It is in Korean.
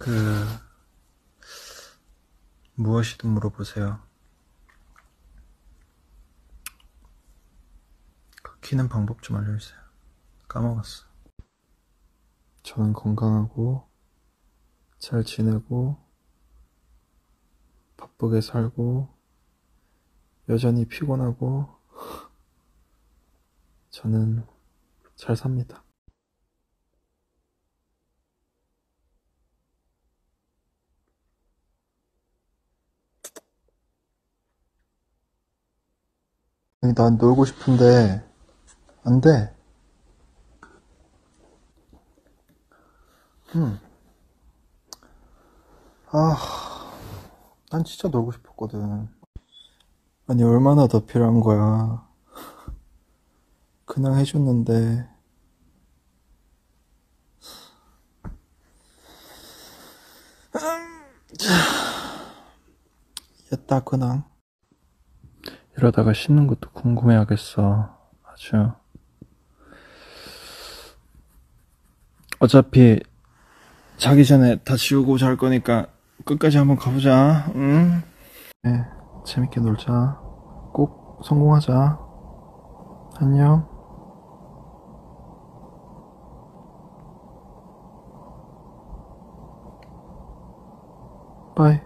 무엇이든 물어보세요. 키는 방법 좀 알려주세요. 까먹었어. 저는 건강하고 잘 지내고 바쁘게 살고 여전히 피곤하고 저는 잘 삽니다. 아니, 난 놀고 싶은데 안 돼. 난 진짜 놀고 싶었거든. 아니, 얼마나 더 필요한 거야. 그냥 해줬는데. 옛다 그냥. 이러다가 씻는 것도 궁금해하겠어. 아주. 어차피 자기 전에 다 지우고 잘 거니까 끝까지 한번 가보자. 응? 네, 재밌게 놀자. 꼭 성공하자. 안녕. 빠이.